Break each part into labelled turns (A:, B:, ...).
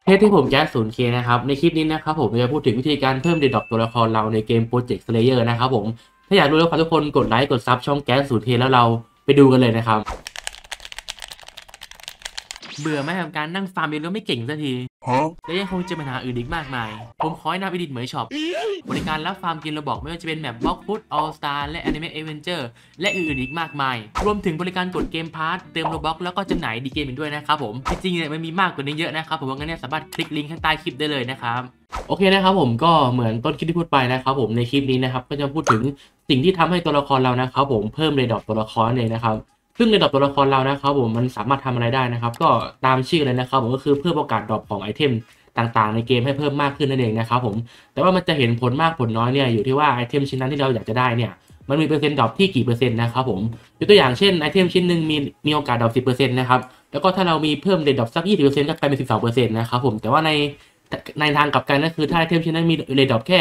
A: เทสที่ผมแก๊ส 0K นะครับในคลิปนี้นะครับผมจะพูดถึงวิธีการเพิ่มเดดดรอปตัวละครเราในเกม Project Slayer นะครับผมถ้าอยากรู้แล้วครับทุกคนกดไลค์กดซับช่องแก๊ส 0K แล้วเราไปดูกันเลยนะครับเบื่อไหมกับการนั่งฟาร์มเองแล้วไม่เก่งสักทีและยังคงเจอปัญหาอื่นอีกมากมายผมขอแนะนำอีดิทเหมยช็อปบริการรับฟาร์มกินระบอกไม่ว่าจะเป็นแมปบล็อกฟุตออลสตาร์และแอนิเมะเอเวนเจอร์และอื่นๆอีกมากมายรวมถึงบริการกดเกมพาร์ทเติมโลบ็อกแล้วก็จำหน่ายดีเกมอีกด้วยนะครับผมจริงๆเนี่ยมันมีมากกว่านี้เยอะนะครับผมว่างั้นเนี่ยสามารถคลิกลิงก์ข้างใต้คลิปได้เลยนะครับโอเคนะครับผมก็เหมือนต้นคลิปที่พูดไปนะครับผมในคลิปนี้นะครับก็จะพูดถึงสิ่งที่ทำให้ตัวละครเรานะครับผมเพิ่มเรดดอปตัวละครเลยนะครับซึ่งในดรอปตัวละครเรานะครับผมมันสามารถทำอะไรได้นะครับก็ตามชื่อเลยนะครับผมก็คือเพิ่มโอกาสดรอปของไอเทมต่างๆในเกมให้เพิ่มมากขึ้นนั่นเองนะครับผมแต่ว่ามันจะเห็นผลมากผลน้อยเนี่ยอยู่ที่ว่าไอเทมชิ้นนั้นที่เราอยากจะได้เนี่ยมันมีเปอร์เซ็นต์ดรอปที่กี่เปอร์เซ็นต์นะครับผมยกตัวอย่างเช่นไอเทมชิ้นหนึ่งมีโอกาสดรอป10%นะครับแล้วก็ถ้าเรามีเพิ่มเรดดรอปสัก20%ก็กลายเป็น12%นะครับผมแต่ว่าในทางกลับกันก็คือถ้าไอเทมชิ้นนั้นมีเรดดรอปแค่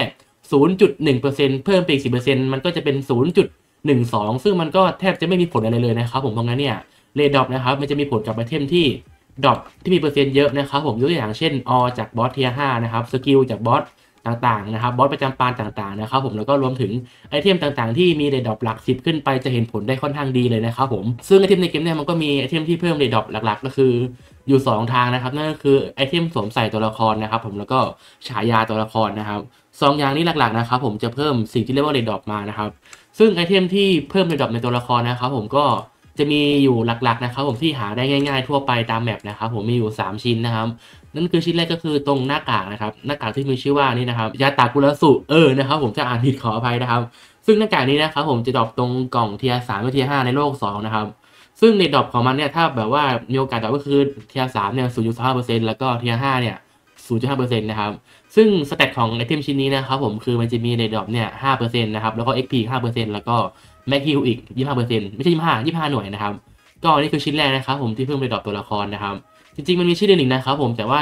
A: 0.1%เพิ่มไปอีก10%มันก็จะเป็น0.12ซึ่งมันก็แทบจะไม่มีผลอะไรเลยนะครับผมเพราะงั้นเนี่ยเรดดรอปนะครับมันจะมีผลกับไอเทมที่ดรอปที่มีเปอร์เซ็นต์เยอะนะครับผมยกตัวอย่างเช่นอจากบอสเทียร์5นะครับสกิลจากบอสต่างๆนะครับบอสประจำปานต่างๆนะครับผมแล้วก็รวมถึงไอเทมต่างๆที่มีเรดดรอปหลัก10ขึ้นไปจะเห็นผลได้ค่อนข้างดีเลยนะครับผมซึ่งไอเทมในเกมเนี่ยมันก็มีไอเทมที่เพิ่มเรดดรอปหลักๆก็คืออยู่2ทางนะครับนั่นก็คือไอเทมสวมใส่ตัวละครนะครับผมแล้วก็ฉายาตัวละครนะครับ2อย่างนี้หลักๆนะครับผมจะเพิ่มสิ่งที่เรียกว่าเรดดรอปมานะครับซึ่งไอเทมที่เพิ่มเรดดรอปในตัวละครนะครับผมก็จะมีอยู่หลักๆนะครับผมที่หาได้ง่ายๆทั่วไปตามแมปนะครับผมมีอยู่3ชิ้นนะครับนั่นคือชิ้นแรกก็คือตรงหน้ากากนะครับหน้ากากที่มีชื่อว่านี่นะครับยาตากุระสุนะครับผมจะอ่านผิดขออภัยนะครับซึ่งหน้ากากนี้นะครับผมจะดรอปตรงกล่องเทียร์3กับเทียร์5ในโลก2นะครับซึ่งในดรอปของมันเนี่ยถ้าแบบว่ามีโอกาสดรอปก็คือเทียร์3เนี่ย0.5%แล้วก็เทียร์5เนี่ย0.5%นะครับซึ่งสเตตของไอเทมชิ้นนี้นะครับผมคือมันจะมีเรดดรอปเนี่ย5%นะครับแล้วก็ XP 5%แล้วก็แม็กฮิลอีก25%ไม่ใช่25หน่วยนะครับก็นี่คือชิ้นแรกนะครับผมที่เพิ่มเรดดรอปตัวละครนะครับจริงๆมันมีชื่อเดือนหนึ่งนะครับผมแต่ว่า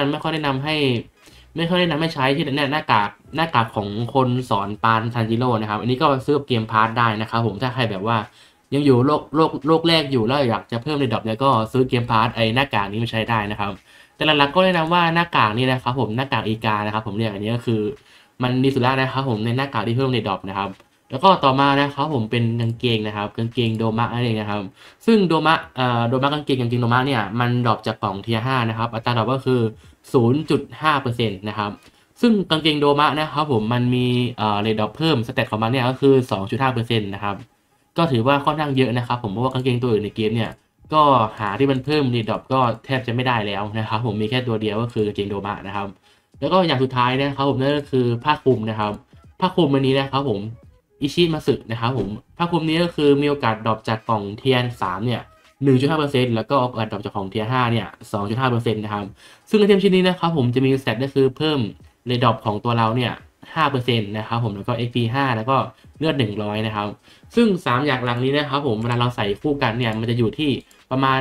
A: ไม่ค่อยแนะนำให้ใช้ที่หน้ากากของคนสอนปานทันจิโร่นะครับอันนี้ก็ซื้อกับเกมพาร์ทได้นะครับผมถ้าใครแบบว่ายังอยู่โลกแรกอยู่แล้วอยากจะเพิ่มเรดดรอปเนี่ยก็ซื้อเกมพาร์ทไอหน้ากากนี้มาใช้ได้นะครับแต่หลักๆก็แนะนำว่าหน้ากากนี้นะครับผมหน้ากากอีกานะครับผมเรียกอันนี้ก็คือมันดีสุดแล้วนะครับผมในหน้ากากที่เพิ่มเรดดรอปนะครับแล้วก็ต่อมานะครับผมเป็นกางเกงนะครับกางเกงโดมะนั่นเองนะครับซึ่งโดมะกางเกงโดมะเนี่ยมันดรอปจากกล่องเทียร์5นะครับอัตราดรอปก็คือ0.5%นะครับซึ่งกางเกงโดมะนะครับผมมันมีเรทดรอปเพิ่มสเตตของมันเนี่ยก็คือ 2.5% นะครับก็ถือว่าค่อนข้างเยอะนะครับผมเพราะว่ากางเกงตัวอื่นในเกมเนี่ยก็หาที่มันเพิ่มเรทดรอปก็แทบจะไม่ได้แล้วนะครับผมมีแค่ตัวเดียวก็คือกางเกงโดมะนะครับแล้วก็อย่างสุดท้ายนะครับผมนั่นก็คือผ้าคลุมนะครับผ้าคลุมอันนี้นะครับผมอิชิมาสึนะครับผมผ้าคลุมนี้ก็คือมีโอกาสดรอปจากกล่องเทียร์3เนี่ย1.5% แล้วก็โอกาสดรอปจากของเทียร์5เนี่ย 2.5% นะครับซึ่งไอเทมชิ้นนี้นะครับผมจะมีสเตตก็คือเพิ่มเรดดรอปของตัวเราเนี่ย5%นะครับผมแล้วก็ XP 5แล้วก็เลือด100นะครับซึ่ง3อย่างหลังนี้นะครับผมเวลาเราใส่คู่กันเนี่ยมันจะอยู่ที่ประมาณ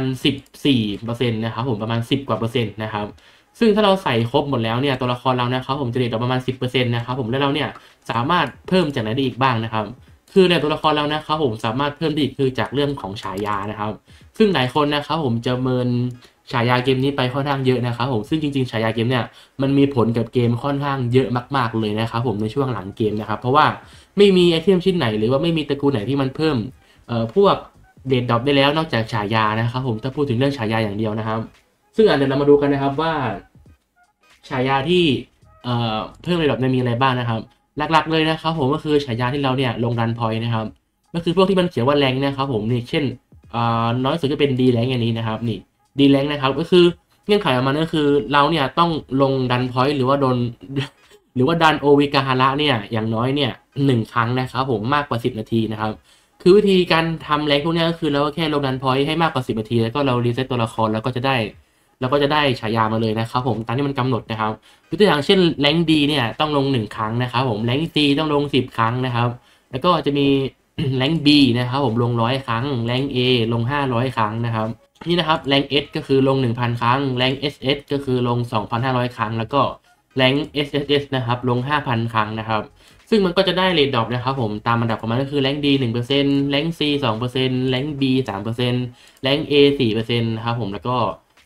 A: 14%นะครับผมประมาณ10กว่าเปอร์เซ็นต์นะครับซึ่งถ้าเราใส่ครบหมดแล้วเนี่ยตัวละครเรานะครับผมจะเรดดรอปประมาณ10%นะครับผมแล้วเราเนี่ยสามารถเพิ่มจากไหนได้อีกบ้างนะครับคือในตัวละครเรานะครับผมสามารถเพิ่มได้อีกคือจากเรื่องของฉายานะครับซึ่งหลายคนนะครับผมจะเมินฉายาเกมนี้ไปค่อนข้างเยอะนะครับผมซึ่งจริงๆฉายาเกมเนี่ยมันมีผลกับเกมค่อนข้างเยอะมากๆเลยนะครับผมในช่วงหลังเกมนะครับเพราะว่าไม่มีไอเทมชิ้นไหนหรือว่าไม่มีตระกูลไหนที่มันเพิ่มพวกเดดดรอปได้แล้วนอกจากฉายานะครับผมถ้าพูดถึงเรื่องฉายาอย่างเดียวนะครับซึ่งเดี๋ยวเรามาดูกันนะครับว่าฉายาที่เพิ่มเดดดรอปมีอะไรบ้างนะครับหลักๆเลยนะครับผมก็คือฉายาที่เราเนี่ยลงรันพอยต์นะครับก็คือพวกที่มันเขียนว่าแรงนะครับผมนี่เช่นน้อยสุดก็เป็นดีแรงอย่างนี้นะครับนี่ดีแรงนะครับก็คือเงื่อนไขของมันก็คือเราเนี่ยต้องลงดันพอยต์หรือว่าโดนหรือว่าดันโอวิกาฮาระเนี่ยอย่างน้อยเนี่ย1 ครั้งนะครับผมมากกว่า10 นาทีนะครับคือวิธีการทำแรงพวกนี้ก็คือเราก็แค่ลงดันพอยต์ให้มากกว่า10 นาทีแล้วก็เรารีเซ็ตตัวละครแล้วก็จะได้ฉายามาเลยนะครับผมตามที่มันกำหนดนะครับยกตัวอย่างเช่นแรงดีเนี่ยต้องลง1 ครั้งนะครับผมแรงซีต้องลง10 ครั้งนะครับแล้วก็จะมีแรง B นะครับผมลง100 ครั้งแรง A ลง500 ครั้งนะครับนี่นะครับแรง S ก็คือลง 1,000 ครั้งแรง SS ก็คือลง 2,500 ครั้งแล้วก็แรง SSS นะครับลง 5,000 ครั้งนะครับซึ่งมันก็จะได้เรทดรอปนะครับผมตามอันดับของมันก็คือแรง D 1% แรง C 2% แรง B 3% แรง A 4%นะครับผมแล้วก็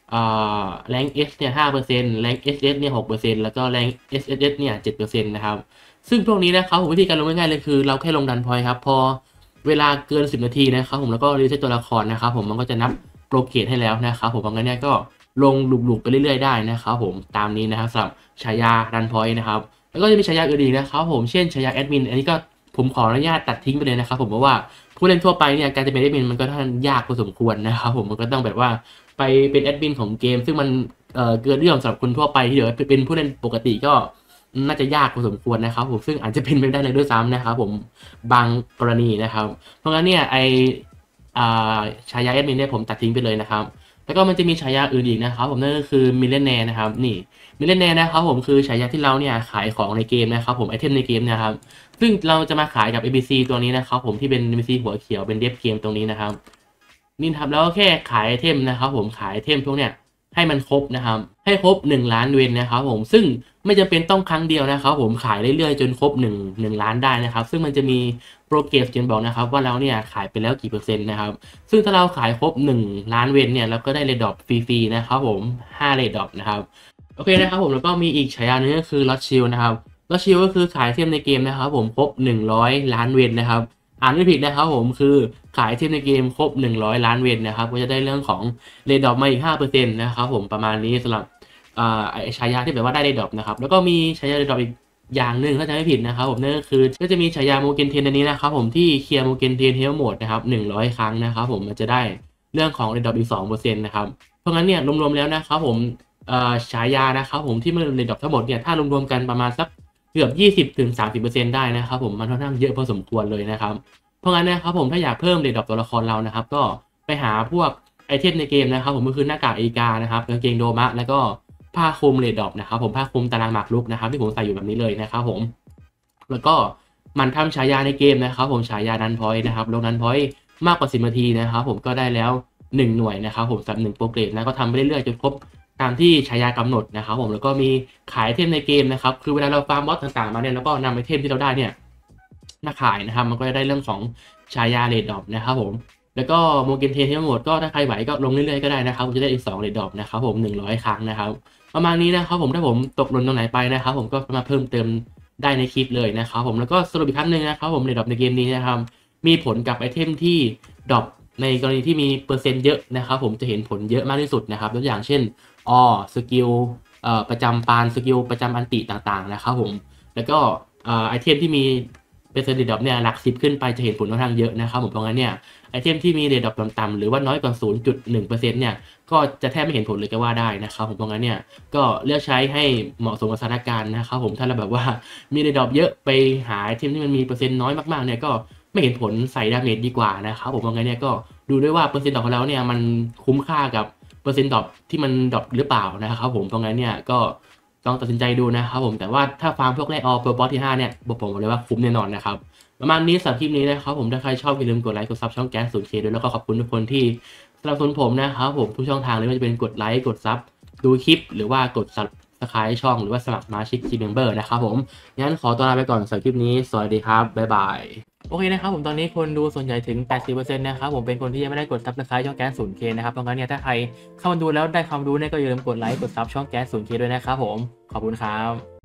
A: แรง S เนี่ย5%แรง SS เนี่ย6%แล้วก็แรง SSS เนี่ย7%นะครับซึ่งพวกนี้นะครับผมวิธีการลงง่ายๆเลยคือเราแค่ลงดันพอยต์ครับพอเวลาเกิน10นาทีนะครับผมแล้วก็รีเซ็ตตัวละครนะครับผมมันก็จะนับโปรเกรดให้แล้วนะครับผมเพราะงั้นเนี่ยก็ลงลูปๆไปเรื่อยๆได้นะครับผมตามนี้นะครับสำหรับฉายาดันพอยต์นะครับแล้วก็จะมีฉายาอื่นอีกนะครับผมเช่นฉายาแอดมินอันนี้ก็ผมขออนุญาตตัดทิ้งไปเลยนะครับผมเพราะว่าผู้เล่นทั่วไปเนี่ยการจะเป็นแอดมินมันก็ท่านยากพอสมควรนะครับผมมันก็ต้องแบบว่าไปเป็นแอดมินของเกมซึ่งมันเกินเรื่องสำหรับคนทั่วไปที่เดี๋ยวเป็นผู้เล่นปกติก็น่าจะยากพอสมควรนะครับผมซึ่งอาจจะเป็นไปได้เลยด้วยซ้ำนะครับผมบางกรณีนะครับเพราะงั้นเนี่ยอ่าฉายาแอดมินเนี่ยผมตัดทิ้งไปเลยนะครับแล้วก็มันจะมีฉายาอื่นอีกนะครับผมนั่นก็คือมิลเลนแนร์นะครับนี่มิลเลนแนร์นะครับผมคือฉายาที่เราเนี่ยขายของในเกมนะครับผมไอเทมในเกมนะครับซึ่งเราจะมาขายกับ ABC ตัวนี้นะครับผมที่เป็น ABC หัวเขียวเป็นเดฟเกมตรงนี้นะครับนี่ครับแล้วก็แค่ขายไอเทมนะครับผมขายไอเทมพวกเนี้ยให้มันครบนะครับให้ครบ1 ล้านเวนนะครับผมซึ่งไม่จำเป็นต้องครั้งเดียวนะครับผมขายเรื่อยๆจนครบ1 ล้านได้นะครับซึ่งมันจะมีโปรเกรสเขียนบอกนะครับว่าเราเนี่ยขายไปแล้วกี่เปอร์เซ็นต์นะครับซึ่งถ้าเราขายครบ1 ล้านเวนเนี่ยเราก็ได้เรดดอปฟรีๆนะครับผม5เรดดอปนะครับโอเคนะครับผมแล้วก็มีอีกฉายาหนึงก็คือลอตชิลนะครับลอตชิลก็คือขายไอเทมในเกมนะครับผมครบ100 ล้านเวนนะครับอ่านไม่ผิดนะครับผมคือขายไอเทมในเกมครบ100 ล้านเวนนะครับก็จะได้เรื่องของเรดดอปมาอีก5%นะครับผมประมาณนี้สำหรับฉายาที่แบบว่าได้เรดดอปนะครับแล้วก็มีฉายาเรดดอปอีกอย่างหนึ่งถ้าจำไม่ผิดนะครับผมนั่นก็คือก็จะมีฉายาโมเกนเทนอันนี้นะครับผมที่เคลียร์โมเกนเทนเฮลโหมดนะครับ100 ครั้งนะครับผมมันจะได้เรื่องของเรดดอปอีก2%นะครับเพราะงั้นเนี่ยรวมๆแล้วนะครับผมฉายานะครับผมที่มันเรดดอปทั้งหมดเนี่ยถ้ารวมๆกันประมาณสักเกือบ20-30%ได้นะครับผมมันค่อนข้างเยอะพอสมควรเลยนะครับเพราะงั้นนะครับผมถ้าอยากเพิ่มเรดดอปตัวละครเรานะครับก็ไปหาพวกไอเทมในเกมนะครับผมก็คือหน้ากากอีกานะครับกางเกงโดมะแล้วก็ผ้าคลุมเรดดอปนะครับผมผ้าคลุมตารางหมากรุกนะครับที่ผมใส่อยู่แบบนี้เลยนะครับผมแล้วก็มันทำฉายาในเกมนะครับผมฉายาดันพอยต์นะครับลงดันพอยต์มากกว่า10นาทีนะครับผมก็ได้แล้ว1 หน่วยนะครับผมสำหรับ1โปรเกรดนะก็ทำไปเรื่อยๆจนครบตามที่ฉายากำหนดนะครับผมแล้วก็มีขายไอเทมในเกมนะครับคือเวลาเราฟาร์มบอสต่างๆมาเนี่ยแล้วก็นำไอเทมที่เราได้เนี่ยมาขายนะครับมันก็จะได้เรื่องของฉายาเรดดอปนะครับผม แล้วก็โมเกนเทนทั้งหมดก็ถ้าใครไหวก็ลงเรื่อยๆก็ได้นะครับผมจะได้อีก2เรดดอปนะครับผม100 ครั้งนะครับประมาณนี้นะครับผมถ้าผมตกหล่นตรงไหนไปนะครับผมก็มาเพิ่มเติมได้ในคลิปเลยนะครับผมแล้วก็สรุปอีกครั้งหนึ่งนะครับผมเรดดอปในเกมนี้นะครับมีผลกับไอเทมที่ดรอปในกรณีที่มีเปอร์เซ็นต์เยอะนะครับผมจะเห็นผลเยอะมากที่สุดนะครับตัวอย่างเช่นสกิลประจำปานสกิลประจำอันติต่างๆนะครับผมแล้วก็ไอเทมที่มีเปอร์เซ็นต์เรดดอปเนี่ยหลัก10ขึ้นไปจะเห็นผลค่อนข้างเยอะนะครับผมเพราะงั้นเนี่ย ไอเทมที่มีเรทดรอปต่ำๆหรือว่าน้อยกว่า 0.1% เนี่ยก็จะแทบไม่เห็นผลเลยก็ว่าได้นะครับผมเพราะงั้นเนี่ยก็เลือกใช้ให้เหมาะสมกับสถานการณ์นะครับผมถ้าเราแบบว่ามีเรทดรอปเยอะไปหาไอเทมที่มันมีเปอร์เซ็นต์น้อยมากๆเนี่ยก็ไม่เห็นผลใส่ดาเมจดีกว่านะครับผมเพราะงั้นเนี่ยก็ดูด้วยว่าเปอร์เซ็นต์ดรอปของเราเนี่ยมันคุ้มค่ากับเปอร์เซ็นต์ดรอปที่มันดรอปหรือเปล่านะครับผมเพราะงั้นเนี่ยก็ลองตัดสินใจดูนะครับผมแต่ว่าถ้าฟาร์มพวกแรกออเปอร์บอสที่5เนี่ยบอกผมเลยว่าคุ้มแน่นอนนะครับ ประมาณนี้สำหรับคลิปนี้นะครับผมถ้าใครชอบอย่าลืมกดไลค์กดซับช่องแก๊ส 0K ด้วยแล้วก็ขอบคุณทุกคนที่สนับสนุนผมนะครับผมทุกช่องทางเลยไม่ว่าจะเป็นกดไลค์กดซับดูคลิปหรือว่ากดซับสไครต์ช่องหรือว่าสมัครสมาชิกทีมเมมเบอร์นะครับผมงั้นขอตัวลาไปก่อนสำหรับคลิปนี้สวัสดีครับบ๊ายบายโอเคนะครับผมตอนนี้คนดูส่วนใหญ่ถึง 80% นะครับผมเป็นคนที่ยังไม่ได้กดซับสไครต์ช่องแก๊ส 0K นะครับเพราะงั้นเนี่ยถ้าใครเข้ามาดูแล้วได้ความรู้เนี่ยก็อย่าลืมกดไลค์กดซับช่องแก๊ส 0K ด้วยนะครับผมขอบคุณครับ